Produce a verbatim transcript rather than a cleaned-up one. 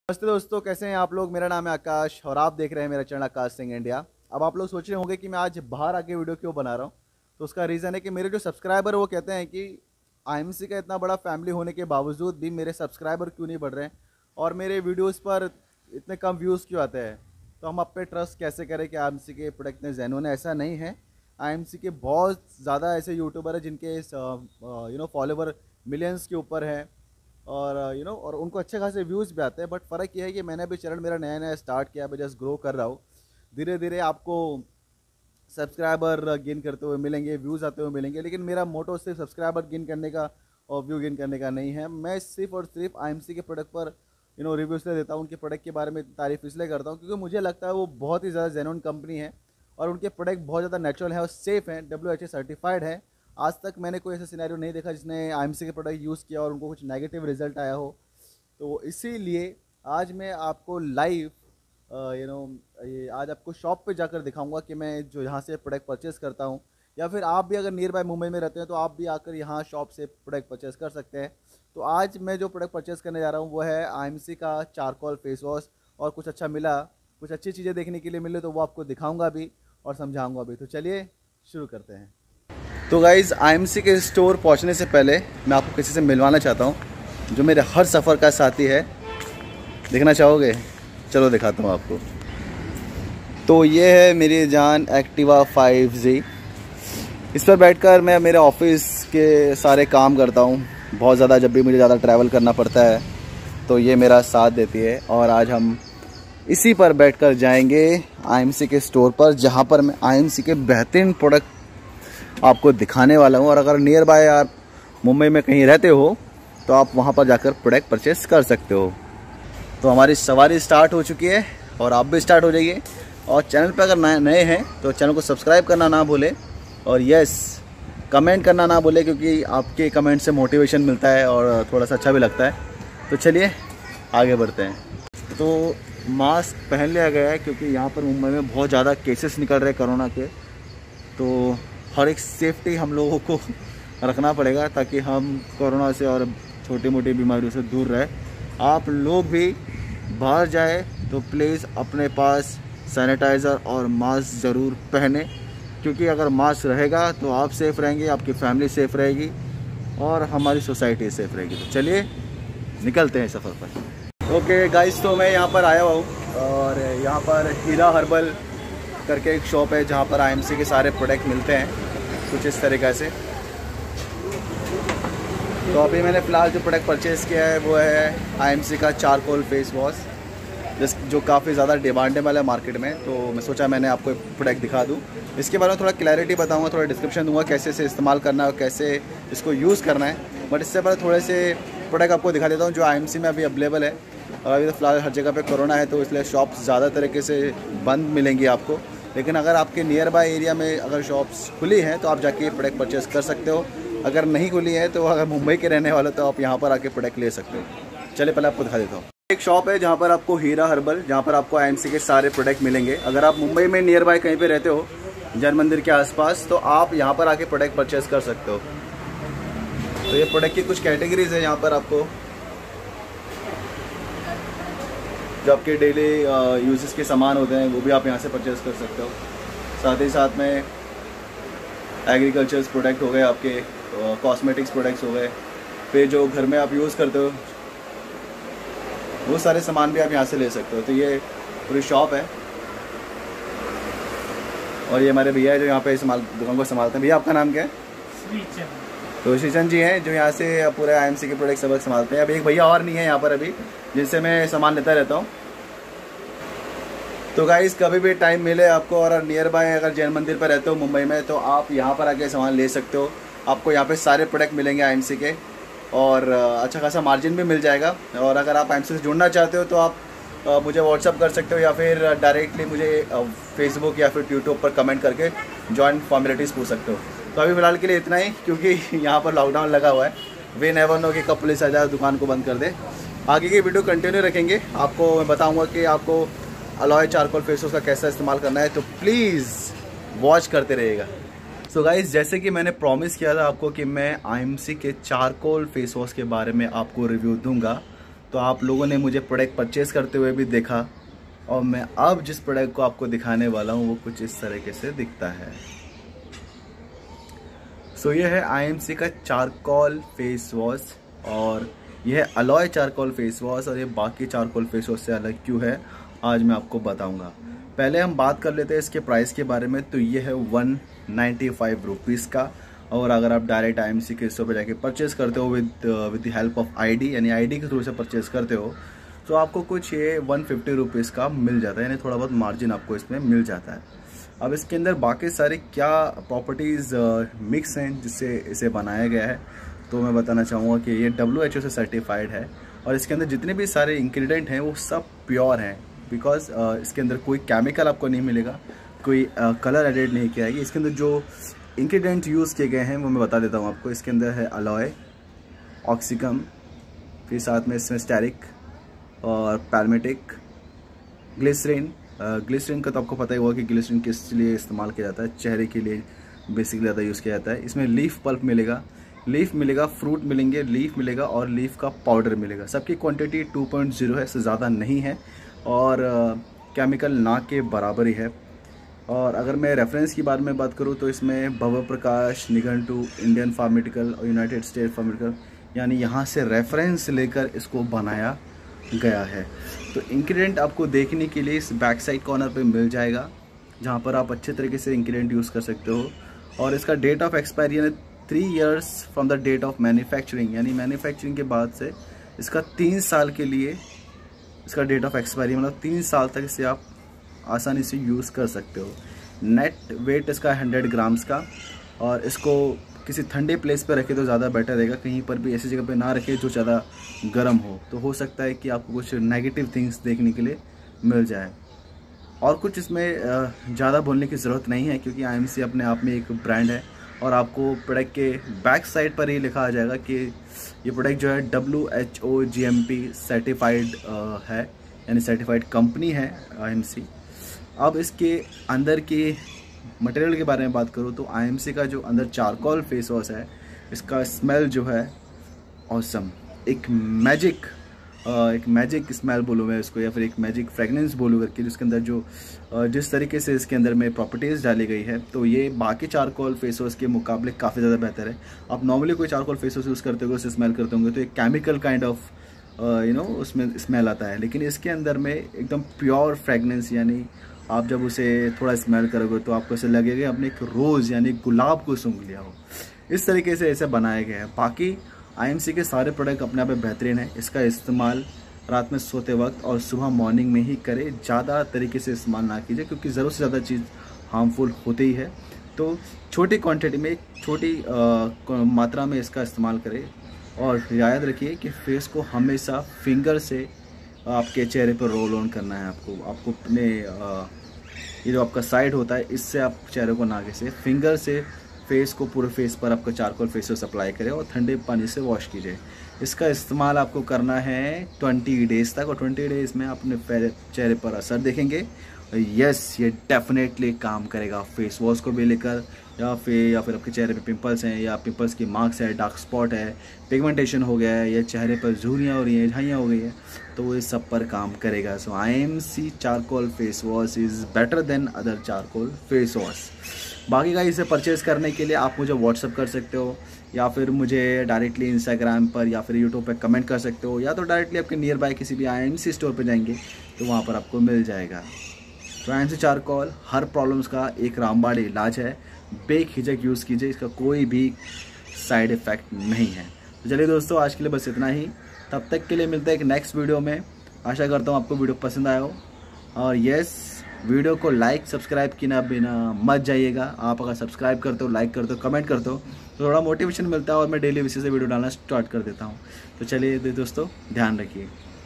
नमस्ते दोस्तों, कैसे हैं आप लोग। मेरा नाम है आकाश और आप देख रहे हैं मेरा चैनल आकाश सिंह इंडिया। अब आप लोग सोच रहे होंगे कि मैं आज बाहर आके वीडियो क्यों बना रहा हूं। तो उसका रीज़न है कि मेरे जो सब्सक्राइबर वो कहते हैं कि आईएमसी का इतना बड़ा फैमिली होने के बावजूद भी मेरे सब्सक्राइबर क्यों नहीं बढ़ रहे हैं और मेरे वीडियोज़ पर इतने कम व्यूज़ क्यों आते हैं। तो हम आप पे ट्रस्ट कैसे करें कि आईएमसी के प्रोडक्ट इतने जेन्युइन है। ऐसा नहीं है। आईएमसी के बहुत ज़्यादा ऐसे यूट्यूबर हैं जिनके यू नो फॉलोवर मिलियंस के ऊपर हैं और यू नो और उनको अच्छे खासे व्यूज़ भी आते हैं। बट फ़र्क ये है कि मैंने अभी चैनल मेरा नया नया स्टार्ट किया, मैं जस्ट ग्रो कर रहा हूँ। धीरे धीरे आपको सब्सक्राइबर गेन करते हुए मिलेंगे, व्यूज़ आते हुए मिलेंगे, लेकिन मेरा मोटो सिर्फ सब्सक्राइबर गेन करने का और व्यू गेन करने का नहीं है। मैं सिर्फ और सिर्फ आईएमसी के प्रोडक्ट पर यू नो रिव्यू इसलिए देता हूँ, उनके प्रोडक्ट के बारे में तारीफ इसलिए करता हूँ क्योंकि मुझे लगता है वो बहुत ही ज़्यादा जेन्युइन कंपनी है और उनके प्रोडक्ट बहुत ज़्यादा नेचुरल है और सेफ़ हैं, डब्ल्यू एच ए सर्टिफाइड है। आज तक मैंने कोई ऐसा सिनेरियो नहीं देखा जिसने आईएमसी के प्रोडक्ट यूज़ किया और उनको कुछ नेगेटिव रिजल्ट आया हो। तो इसीलिए आज मैं आपको लाइव यू नो ये आज आपको शॉप पे जाकर दिखाऊंगा कि मैं जो यहाँ से प्रोडक्ट परचेज़ करता हूँ, या फिर आप भी अगर नियर बाय मुंबई में रहते हैं तो आप भी आकर यहाँ शॉप से प्रोडक्ट परचेज़ कर सकते हैं। तो आज मैं जो प्रोडक्ट परचेज़ करने जा रहा हूँ वो है आईएमसी का चारकोल फेस वॉश। और कुछ अच्छा मिला, कुछ अच्छी चीज़ें देखने के लिए मिले तो वो आपको दिखाऊँगा भी और समझाऊँगा भी। तो चलिए शुरू करते हैं। तो गाइज़, आईएमसी के स्टोर पहुंचने से पहले मैं आपको किसी से मिलवाना चाहता हूं जो मेरे हर सफ़र का साथी है। देखना चाहोगे? चलो दिखाता हूं आपको। तो ये है मेरी जान एक्टिवा फाइव जी। इस पर बैठकर मैं मेरे ऑफिस के सारे काम करता हूं। बहुत ज़्यादा जब भी मुझे ज़्यादा ट्रैवल करना पड़ता है तो ये मेरा साथ देती है। और आज हम इसी पर बैठकर जाएंगे आईएमसी के स्टोर पर, जहाँ पर मैं आईएमसी के बेहतरीन प्रोडक्ट आपको दिखाने वाला हूँ। और अगर नियर बाय आप मुंबई में कहीं रहते हो तो आप वहाँ पर जाकर प्रोडक्ट परचेस कर सकते हो। तो हमारी सवारी स्टार्ट हो चुकी है और आप भी स्टार्ट हो जाइए। और चैनल पर अगर नए हैं तो चैनल को सब्सक्राइब करना ना भूलें और यस कमेंट करना ना भूलें, क्योंकि आपके कमेंट से मोटिवेशन मिलता है और थोड़ा सा अच्छा भी लगता है। तो चलिए आगे बढ़ते हैं। तो मास्क पहन लिया गया है क्योंकि यहाँ पर मुंबई में बहुत ज़्यादा केसेस निकल रहे हैं कोरोना के। तो हर एक सेफ्टी हम लोगों को रखना पड़ेगा ताकि हम कोरोना से और छोटी मोटी बीमारियों से दूर रहे। आप लोग भी बाहर जाए तो प्लीज़ अपने पास सैनिटाइज़र और मास्क ज़रूर पहने, क्योंकि अगर मास्क रहेगा तो आप सेफ़ रहेंगे, आपकी फैमिली सेफ़ रहेगी और हमारी सोसाइटी सेफ़ रहेगी। तो चलिए निकलते हैं सफ़र पर। ओके गाइस, तो मैं यहाँ पर आया हुआ हूँ और यहाँ पर हीरा हर्बल करके एक शॉप है जहाँ पर आईएमसी के सारे प्रोडक्ट मिलते हैं कुछ इस तरीक़े से। तो अभी मैंने फ़िलहाल जो प्रोडक्ट परचेज़ किया है वो है आईएमसी का चारकोल फेस वॉश, जिस जो काफ़ी ज़्यादा डिमांडेबल है मार्केट में। तो मैं सोचा मैंने आपको प्रोडक्ट दिखा दूँ, इसके बारे में थोड़ा क्लैरिटी बताऊँगा, थोड़ा डिस्क्रिप्शन दूँगा कैसे से इस्तेमाल करना है और कैसे इसको यूज़ करना है। बट इससे पहले थोड़े से प्रोडक्ट आपको दिखा देता हूँ जो आईएमसी में अभी अवेलेबल है। और अभी तो फ़िलहाल हर जगह पे कोरोना है तो इसलिए शॉप्स ज़्यादा तरीके से बंद मिलेंगी आपको, लेकिन अगर आपके नियर बाय एरिया में अगर शॉप्स खुली हैं तो आप जाके प्रोडक्ट परचेज़ कर सकते हो। अगर नहीं खुली है तो अगर मुंबई के रहने वाले तो आप यहाँ पर आके प्रोडक्ट ले सकते हो। चलिए पहले आपको दिखा देता हूँ। एक शॉप है जहाँ पर आपको हीरा हर्बल, जहाँ पर आपको आईएमसी के सारे प्रोडक्ट मिलेंगे। अगर आप मुंबई में नियर बाय कहीं पे रहते हो जैन मंदिर के आसपास तो आप यहाँ पर आके प्रोडक्ट परचेज़ कर सकते हो। तो ये प्रोडक्ट की कुछ कैटेगरीज है। यहाँ पर आपको जो आपके डेली यूजेस के सामान होते हैं वो भी आप यहाँ से परचेज़ कर सकते हो। साथ ही साथ में एग्रीकल्चर्स प्रोडक्ट हो गए, आपके कॉस्मेटिक्स प्रोडक्ट्स हो गए, फिर जो घर में आप यूज़ करते हो वो सारे सामान भी आप यहाँ से ले सकते हो। तो ये पूरी शॉप है और ये हमारे भैया है जो यहाँ पे इस दुकान को संभालते हैं। भैया आपका नाम क्या है? श्रीचंद। तो श्रीचंद जी हैं जो यहाँ से पूरे आईएमसी के प्रोडक्ट सबक संभालते हैं। अब एक भैया और नहीं है यहाँ पर अभी जिनसे मैं सामान लेता रहता हूँ। तो गाइस, कभी भी टाइम मिले आपको और नियर बाय अगर जैन मंदिर पर रहते हो मुंबई में तो आप यहाँ पर आके सामान ले सकते हो। आपको यहाँ पे सारे प्रोडक्ट मिलेंगे आईएमसी के और अच्छा खासा मार्जिन भी मिल जाएगा। और अगर आप आईएमसी से जुड़ना चाहते हो तो आप मुझे व्हाट्सअप कर सकते हो या फिर डायरेक्टली मुझे फेसबुक या फिर यूट्यूब पर कमेंट करके जॉइन फॉर्मेलिटीज़ पूछ सकते हो। तो अभी फ़िलहाल के लिए इतना ही, क्योंकि यहाँ पर लॉकडाउन लगा हुआ है। वे नेवर नो कि कब पुलिस आ जाए दुकान को बंद कर दे। आगे की वीडियो कंटिन्यू रखेंगे। आपको मैं बताऊँगा कि आपको अलॉय चारकोल फेस वॉश का कैसा इस्तेमाल करना है, तो प्लीज़ वॉच करते रहिएगा। सो गाइज़, जैसे कि मैंने प्रॉमिस किया था आपको कि मैं आईएमसी के चारकोल फेस वॉश के बारे में आपको रिव्यू दूंगा, तो आप लोगों ने मुझे प्रोडक्ट परचेज़ करते हुए भी देखा, और मैं अब जिस प्रोडक्ट को आपको दिखाने वाला हूँ वो कुछ इस तरीके से दिखता है। सो ये है आई एम सी का चारकोल फेस वॉश, और यह है अलॉय चारकोल फेस वॉश, और ये बाकी चारकोल फेस वॉश से अलग क्यों है आज मैं आपको बताऊंगा। पहले हम बात कर लेते हैं इसके प्राइस के बारे में। तो ये है वन नाइन्टी फाइव रुपीज़ का, और अगर आप डायरेक्ट आई एम सी के स्टोर पर जाके परचेज़ करते हो with with the help of ID, यानी आईडी के थ्रू से परचेज़ करते हो, तो आपको कुछ ये वन फिफ्टी रुपीज़ का मिल जाता है, यानी थोड़ा बहुत मार्जिन आपको इसमें मिल जाता है। अब इसके अंदर बाकी सारे क्या प्रॉपर्टीज़ मिक्स हैं जिससे इसे बनाया गया है, तो मैं बताना चाहूँगा कि ये डब्ल्यू एच ओ से सर्टिफाइड है, और इसके अंदर जितने भी सारे इंग्रेडिएंट हैं वो सब प्योर हैं। बिकॉज uh, इसके अंदर कोई केमिकल आपको नहीं मिलेगा, कोई कलर uh, एडिड नहीं किया है। इसके अंदर जो इंग्रेडिएंट यूज़ किए गए हैं वो मैं बता देता हूँ आपको। इसके अंदर है अलॉय, ऑक्सीकम, फिर साथ में इसमें स्टेरिक और पैल्मेटिक, ग्लिसरीन। ग्लिसरीन का तो आपको पता ही होगा कि ग्लिसरीन किस लिए इस्तेमाल किया जाता है, चेहरे के लिए बेसिकली ज़्यादा यूज़ किया जाता है। इसमें लीफ पल्प मिलेगा, लीफ मिलेगा, फ्रूट मिलेंगे, लीफ मिलेगा और लीफ का पाउडर मिलेगा। सबकी क्वांटिटी टू पॉइंट ज़ीरो है, इससे ज़्यादा नहीं है, और केमिकल ना के बराबर ही है। और अगर मैं रेफरेंस की बारे में बात करूँ तो इसमें भव प्रकाश, निघंटू, इंडियन फार्मास्यूटिकल और यूनाइटेड स्टेट फार्मास्यूटिकल, यानी यहाँ से रेफरेंस लेकर इसको बनाया गया है। तो इंग्रेडिएंट आपको देखने के लिए इस बैक साइड कॉर्नर पे मिल जाएगा, जहाँ पर आप अच्छे तरीके से इंग्रेडिएंट यूज़ कर सकते हो। और इसका डेट ऑफ एक्सपायरी यानी three years from the date of manufacturing, यानी मैन्युफैक्चरिंग के बाद से इसका तीन साल के लिए इसका डेट ऑफ एक्सपायरी, मतलब तीन साल तक इसे आप आसानी से यूज़ कर सकते हो। नेट वेट इसका हंड्रेड ग्राम्स का, और इसको किसी ठंडे प्लेस पर रखे तो ज़्यादा बेटर रहेगा। कहीं पर भी ऐसी जगह पे ना रखे जो ज़्यादा गर्म हो, तो हो सकता है कि आपको कुछ नेगेटिव थिंग्स देखने के लिए मिल जाए। और कुछ इसमें ज़्यादा बोलने की ज़रूरत नहीं है, क्योंकि आई एम सी अपने आप में एक ब्रांड है, और आपको प्रोडक्ट के बैक साइड पर ही लिखा आ जाएगा कि ये प्रोडक्ट जो है W H O G M P certified है, यानी सर्टिफाइड कंपनी है आई एम सी। अब इसके अंदर की मटेरियल के बारे में बात करूँ तो आई एम सी का जो अंदर चारकोल फेस वॉश है, इसका स्मेल जो है ऑसम, एक मैजिक एक मैजिक स्मेल बोलूँ मैं इसको, या फिर एक मैजिक फ्रेगनेंस बोलूँ करके, जिसके अंदर जो जिस तरीके से इसके अंदर में प्रॉपर्टीज़ डाली गई है, तो ये बाकी चारकोल फेस वॉश के मुकाबले काफ़ी ज़्यादा बेहतर है। आप नॉर्मली कोई चारकोल फेस वॉश यूज़ करते हो, उसे स्मेल करते होंगे तो एक chemical kind of you know उसमें स्मेल आता है, लेकिन इसके अंदर में एकदम प्योर फ्रेगनेंस, यानी आप जब उसे थोड़ा स्मेल करोगे तो आपको ऐसे लगेगा आपने एक रोज़ यानी गुलाब को सूंघ लिया हो। इस तरीके से ऐसे बनाया गया है। बाकी आई एम सी के सारे प्रोडक्ट अपने आप में बेहतरीन है। इसका इस्तेमाल रात में सोते वक्त और सुबह मॉर्निंग में ही करें, ज़्यादा तरीके से इस्तेमाल ना कीजिए, क्योंकि ज़रूरत से ज़्यादा चीज़ हार्मफुल होती ही है। तो छोटी क्वांटिटी में, छोटी मात्रा में इसका इस्तेमाल करें, और याद रखिए कि फेस को हमेशा फिंगर से आपके चेहरे पर रोल ऑन करना है। आपको आपको अपने ये जो आपका साइड होता है, इससे आप चेहरे को ना घिसे, फिंगर से फेस को, पूरे फेस पर आपका चारकोल फेस वॉश अप्लाई करें और ठंडे पानी से वॉश कीजिए। इसका इस्तेमाल आपको करना है ट्वेंटी डेज़ तक, और ट्वेंटी डेज़ में आप अपने चेहरे पर असर देखेंगे। यस, ये डेफिनेटली काम करेगा फेस वॉश को भी लेकर, या फिर या फिर आपके चेहरे पे पिंपल्स हैं, या पिंपल्स की मार्क्स है, डार्क स्पॉट है, पिगमेंटेशन हो गया है, या चेहरे पर झुर्रियाँ हो रही हैं, झाइयाँ हो गई है, तो वो इस सब पर काम करेगा। So I M C charcoal face wash is better than other charcoal face wash. बाकी का इसे परचेज़ करने के लिए आप मुझे व्हाट्सअप कर सकते हो, या फिर मुझे डायरेक्टली इंस्टाग्राम पर या फिर यूट्यूब पर कमेंट कर सकते हो, या तो डायरेक्टली आपके नियर बाय किसी भी आई एम सी स्टोर पर जाएंगे तो वहाँ पर आपको मिल जाएगा। तो आई एम सी चारकोल हर प्रॉब्लम्स का एक रामबाण इलाज है, बेझिझक यूज़ कीजिए, इसका कोई भी साइड इफ़ेक्ट नहीं है। तो चलिए दोस्तों, आज के लिए बस इतना ही। तब तक के लिए मिलते हैं एक नेक्स्ट वीडियो में। आशा करता हूँ आपको वीडियो पसंद आया हो, और यस, वीडियो को लाइक सब्सक्राइब किए बिना मत जाइएगा। आप अगर सब्सक्राइब करते हो, लाइक करते हो, कमेंट करते हो तो थोड़ा मोटिवेशन मिलता है, और मैं डेली बेसिस से वीडियो डालना स्टार्ट कर देता हूँ। तो चलिए दोस्तों, ध्यान रखिए।